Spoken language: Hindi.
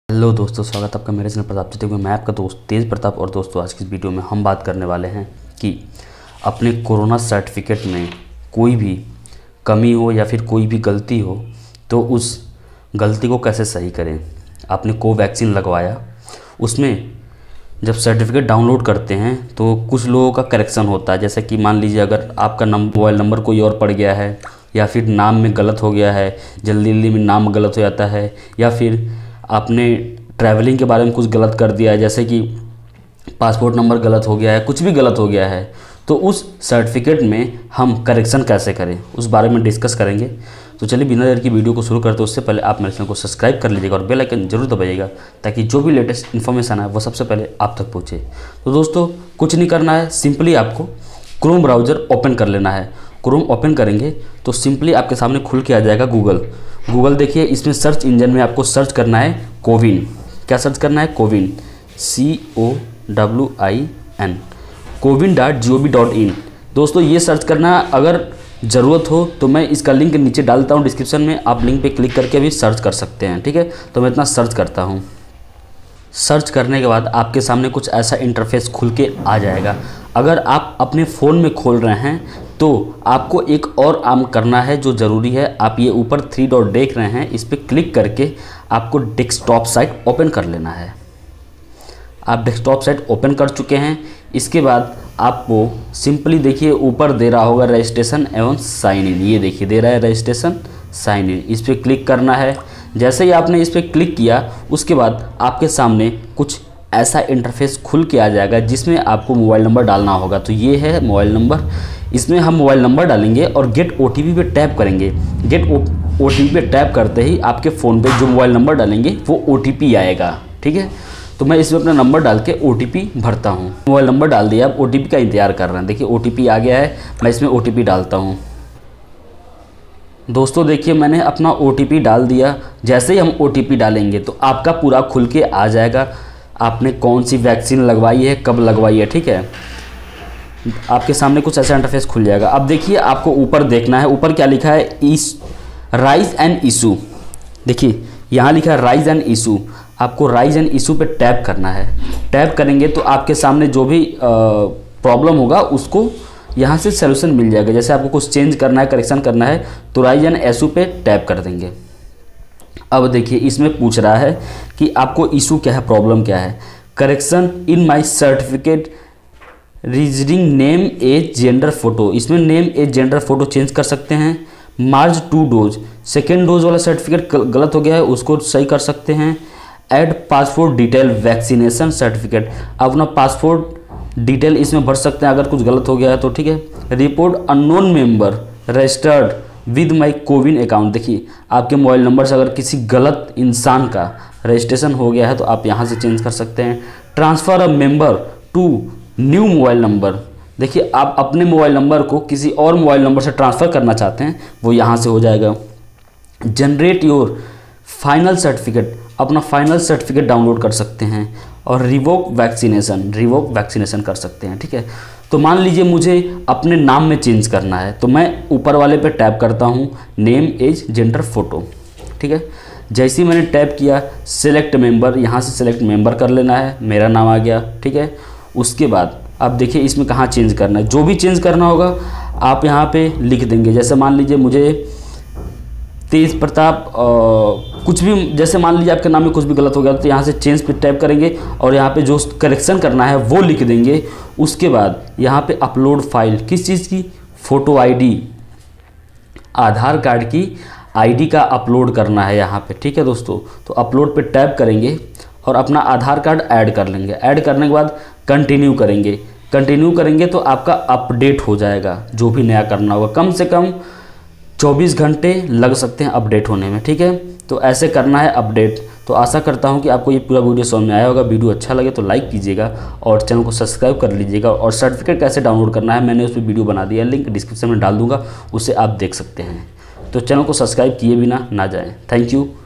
हेलो दोस्तों, स्वागत है आपका मेरे चैनल प्रताप चित्ते में। मैं आपका दोस्त तेज प्रताप। और दोस्तों, आज की इस वीडियो में हम बात करने वाले हैं कि अपने कोरोना सर्टिफिकेट में कोई भी कमी हो या फिर कोई भी गलती हो तो उस गलती को कैसे सही करें। आपने कोवैक्सीन लगवाया, उसमें जब सर्टिफिकेट डाउनलोड करते हैं तो कुछ लोगों का करेक्शन होता है। जैसे कि मान लीजिए अगर आपका मोबाइल नंबर कोई और पड़ गया है या फिर नाम में गलत हो गया है, जल्दी जल्दी में नाम गलत हो जाता है, या फिर आपने ट्रैवलिंग के बारे में कुछ गलत कर दिया है, जैसे कि पासपोर्ट नंबर गलत हो गया है, कुछ भी गलत हो गया है, तो उस सर्टिफिकेट में हम करेक्शन कैसे करें उस बारे में डिस्कस करेंगे। तो चलिए बिना देर की वीडियो को शुरू करते हैं। उससे पहले आप मेरे चैनल को सब्सक्राइब कर लीजिएगा और बेल आइकन जरूर दबाइएगा ताकि जो भी लेटेस्ट इन्फॉर्मेशन है वो सबसे पहले आप तक पहुँचे। तो दोस्तों, कुछ नहीं करना है, सिंपली आपको क्रोम ब्राउज़र ओपन कर लेना है। क्रोम ओपन करेंगे तो सिंपली आपके सामने खुल के आ जाएगा गूगल। देखिए, इसमें सर्च इंजन में आपको सर्च करना है कोविन। क्या सर्च करना है? CoWIN, COWIN, covid.gov.in। दोस्तों, ये सर्च करना, अगर ज़रूरत हो तो मैं इसका लिंक नीचे डालता हूँ डिस्क्रिप्शन में, आप लिंक पे क्लिक करके भी सर्च कर सकते हैं। ठीक है, तो मैं इतना सर्च करता हूँ। सर्च करने के बाद आपके सामने कुछ ऐसा इंटरफेस खुल के आ जाएगा। अगर आप अपने फ़ोन में खोल रहे हैं तो आपको एक और काम करना है जो ज़रूरी है। आप ये ऊपर 3 डॉट देख रहे हैं, इस पर क्लिक करके आपको डेस्कटॉप साइट ओपन कर लेना है। आप डेस्कटॉप साइट ओपन कर चुके हैं। इसके बाद आपको सिंपली देखिए ऊपर दे रहा होगा रजिस्ट्रेशन एवं साइन इन। ये देखिए दे रहा है रजिस्ट्रेशन साइन इन, इस पर क्लिक करना है। जैसे ही आपने इस पर क्लिक किया उसके बाद आपके सामने कुछ ऐसा इंटरफेस खुल के आ जाएगा जिसमें आपको मोबाइल नंबर डालना होगा। तो ये है मोबाइल नंबर, इसमें हम मोबाइल नंबर डालेंगे और गेट OTP पे टैप करेंगे। गेट OTP पे टैप करते ही आपके फ़ोन पे जो मोबाइल नंबर डालेंगे वो OTP आएगा। ठीक है, तो मैं इसमें अपना नंबर डाल के OTP भरता हूँ। मोबाइल नंबर डाल दिया, अब OTP का इंतजार कर रहे हैं। देखिए OTP आ गया है, मैं इसमें OTP डालता हूँ। दोस्तों देखिए, मैंने अपना OTP डाल दिया। जैसे ही हम OTP डालेंगे तो आपका पूरा खुल के आ जाएगा, आपने कौन सी वैक्सीन लगवाई है, कब लगवाई है। ठीक है, आपके सामने कुछ ऐसा इंटरफेस खुल जाएगा। अब देखिए, आपको ऊपर देखना है, ऊपर क्या लिखा है, राइज एंड इशू। देखिए यहाँ लिखा है राइज एंड इशू। आपको राइज एंड इशू पे टैप करना है। टैप करेंगे तो आपके सामने जो भी प्रॉब्लम होगा उसको यहाँ से सलूशन मिल जाएगा। जैसे आपको कुछ चेंज करना है, करेक्शन करना है, तो राइज एंड इशू पे टैप कर देंगे। अब देखिए, इसमें पूछ रहा है कि आपको इशू क्या है, प्रॉब्लम क्या है। Correction in my certificate reasoning name age gender photo. इसमें name age gender photo change कर सकते हैं। मार्ज 2 डोज, सेकेंड डोज वाला सर्टिफिकेट गलत हो गया है, उसको सही कर सकते हैं। Add passport detail vaccination certificate, अपना पासपोर्ट डिटेल इसमें भर सकते हैं अगर कुछ गलत हो गया है तो। ठीक है, report unknown member registered with my CoWIN account. देखिए, आपके मोबाइल नंबर से अगर किसी गलत इंसान का रजिस्ट्रेशन हो गया है तो आप यहाँ से चेंज कर सकते हैं। Transfer a member to new mobile number. देखिए, आप अपने मोबाइल नंबर को किसी और मोबाइल नंबर से ट्रांसफ़र करना चाहते हैं, वो यहाँ से हो जाएगा। जनरेट योर फाइनल सर्टिफिकेट, अपना फाइनल सर्टिफिकेट डाउनलोड कर सकते हैं। और रिवोक वैक्सीनेशन कर सकते हैं। ठीक है, तो मान लीजिए मुझे अपने नाम में चेंज करना है तो मैं ऊपर वाले पे टैप करता हूँ, नेम एज जेंडर फोटो। ठीक है, जैसे ही मैंने टैप किया सेलेक्ट मेंबर, यहाँ से सेलेक्ट मेंबर कर लेना है, मेरा नाम आ गया। ठीक है, उसके बाद अब देखिए इसमें कहाँ चेंज करना है। जो भी चेंज करना होगा आप यहाँ पे लिख देंगे। जैसे मान लीजिए मुझे तेज प्रताप कुछ भी, जैसे मान लीजिए आपके नाम में कुछ भी गलत हो गया तो यहाँ से चेंज पे टैप करेंगे और यहाँ पे जो करेक्शन करना है वो लिख देंगे। उसके बाद यहाँ पे अपलोड फाइल, किस चीज़ की, फ़ोटो ID, आधार कार्ड की ID का अपलोड करना है यहाँ पे। ठीक है दोस्तों, तो अपलोड पे टैप करेंगे और अपना आधार कार्ड ऐड कर लेंगे। ऐड करने के बाद कंटिन्यू करेंगे तो आपका अपडेट हो जाएगा। जो भी नया करना होगा, कम से कम 24 घंटे लग सकते हैं अपडेट होने में। ठीक है, तो ऐसे करना है अपडेट। तो आशा करता हूं कि आपको ये पूरा वीडियो समझ में आया होगा। वीडियो अच्छा लगे तो लाइक कीजिएगा और चैनल को सब्सक्राइब कर लीजिएगा। और सर्टिफिकेट कैसे डाउनलोड करना है मैंने उस पर वीडियो बना दिया है, लिंक डिस्क्रिप्शन में डाल दूंगा, उससे आप देख सकते हैं। तो चैनल को सब्सक्राइब किए बिना ना जाएँ। Thank you.